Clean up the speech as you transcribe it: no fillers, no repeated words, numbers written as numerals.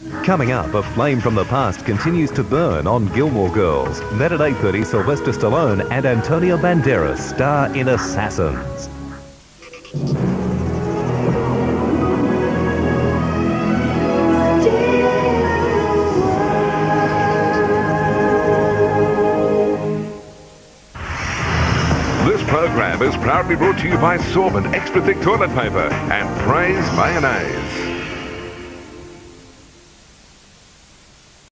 Coming up, a flame from the past continues to burn on Gilmore Girls. Then at 8:30, Sylvester Stallone and Antonio Banderas star in Assassins. This program is proudly brought to you by Sorbent Extra Thick Toilet Paper and Praise Mayonnaise.